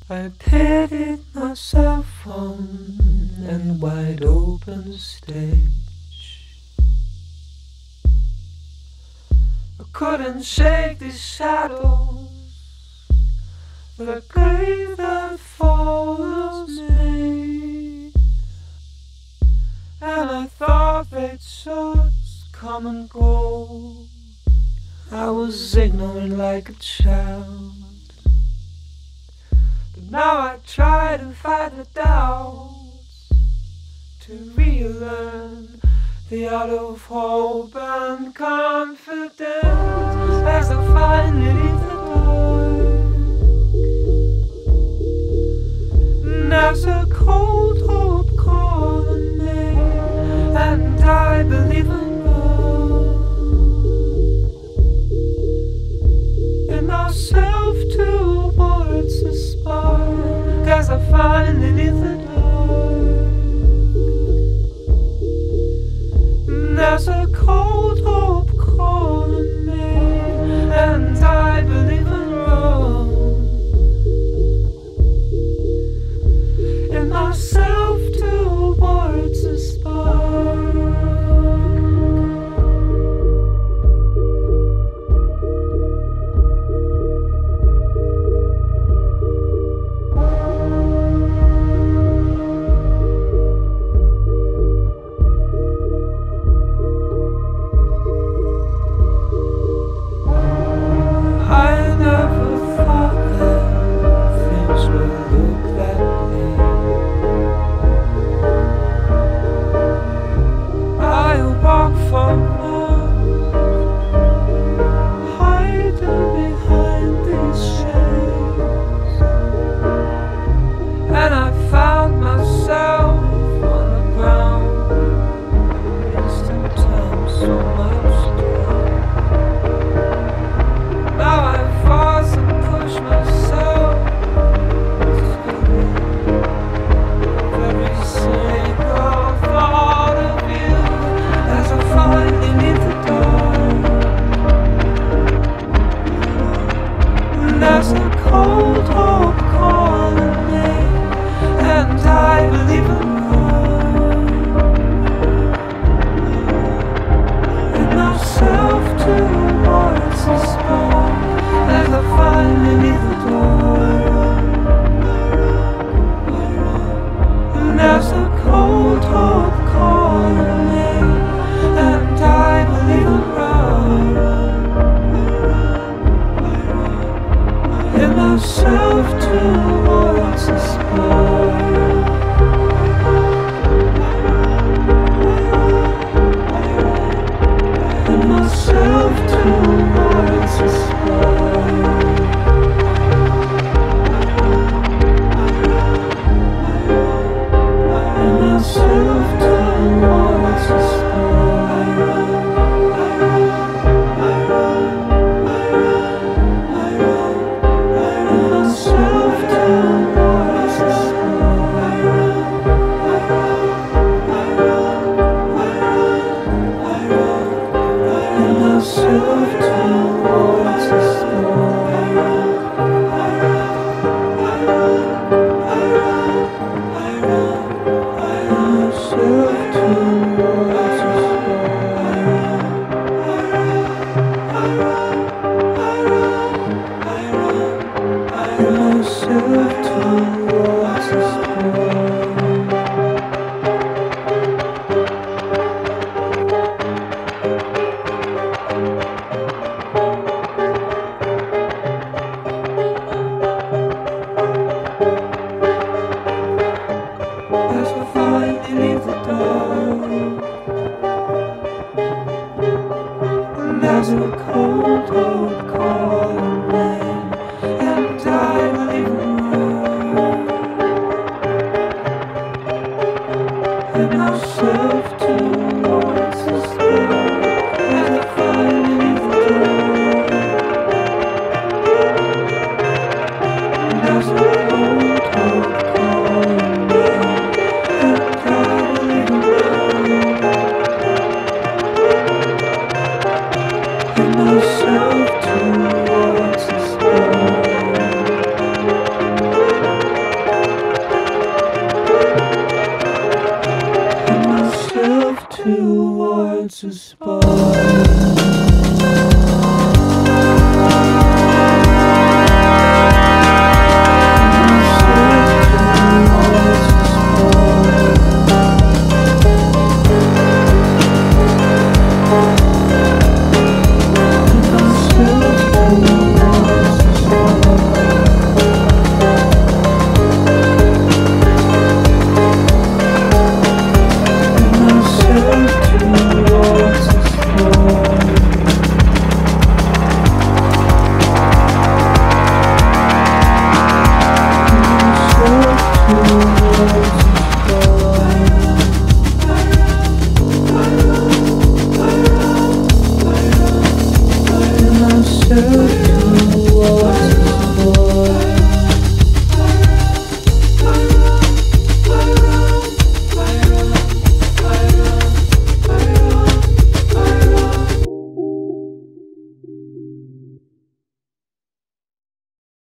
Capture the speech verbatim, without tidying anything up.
I pitied myself on an wide open stage. I couldn't shake these shadows, the grave that follows me. And I thought they'd just come and go. I was ignorant like a child. Now I try to fight the doubts, to relearn the art of hope and confidence as I finally leave the dark. And there's a cold hope calling me, and I believe in love, in myself towards the spark. As I finally leave the dark, and there's a cold hope calling me, and I believe in wrong, in myself towards the spark. Myself towards the sky. world.